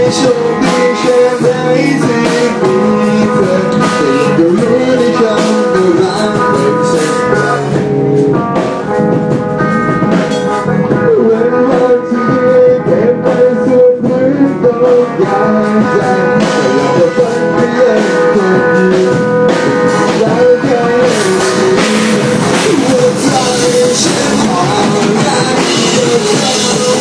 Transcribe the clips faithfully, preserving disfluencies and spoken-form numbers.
โชคดีแค่ไหนที่มีเธอแต่ยังก็รู้ในคำว่ารักเป็นเช่นไรวันวันที่เก็บไปสู่พื้นโลกยาวใจแต่อยากจะฝันไปยังคนอื่นแล้วแค่หัวใจฉันอ่อนแรงเกินไป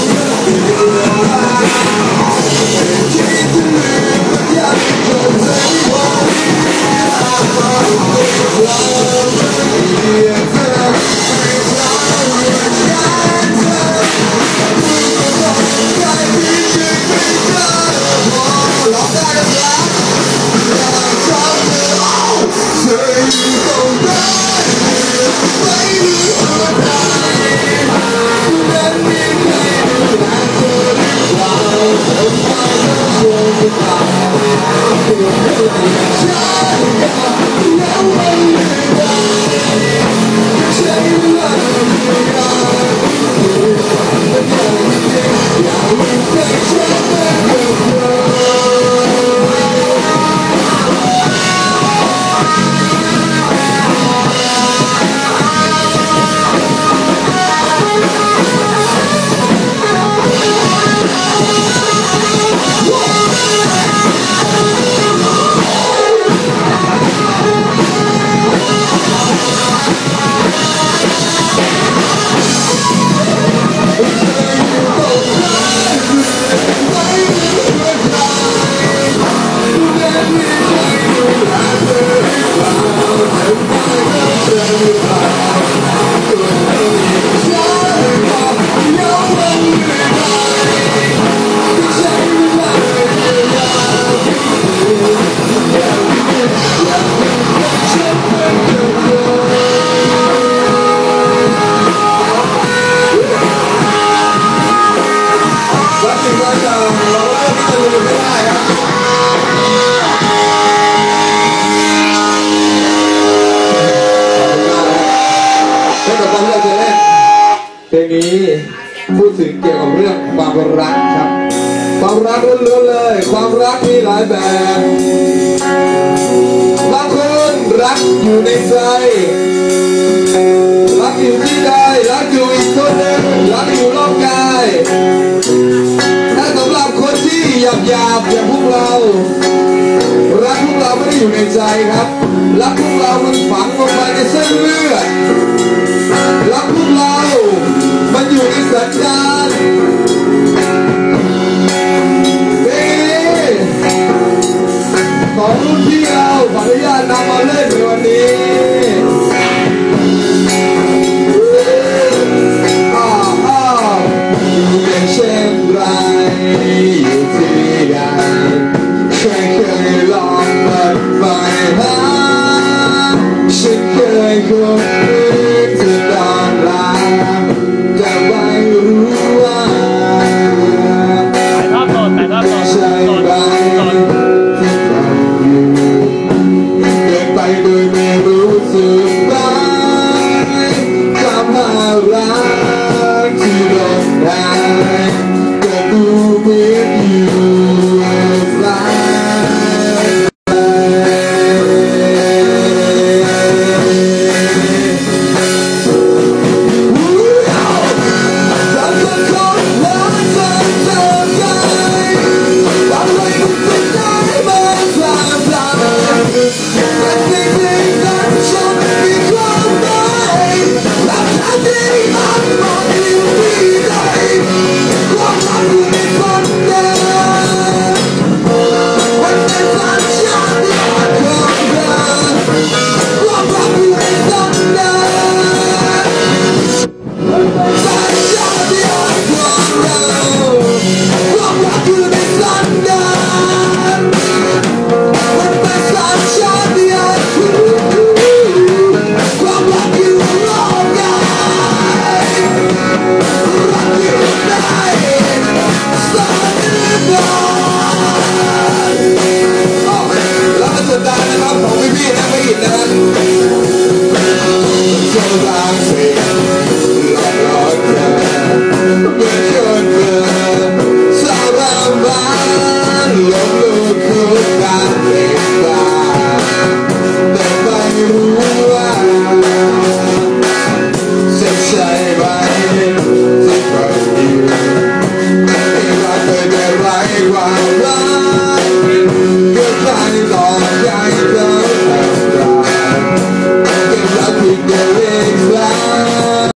เพลงนี้พูดถึงเกี่ยวกับเรื่องความรักครับความรักล้วนๆเลยความรักมีหลายแบบบางคนรักอยู่ในใจรักอยู่ที่ใดรักอยู่อีกคนหนึ่งรักอยู่รอบกายถ้าสำหรับคนที่หยาบหยาบอย่างพวกเรารักพวกเราไม่ได้อยู่ในใจครับรักพวกเรามันฝังลงไปในเส้นเลือดรักพวกเรามันอยู่ในสัญญาณ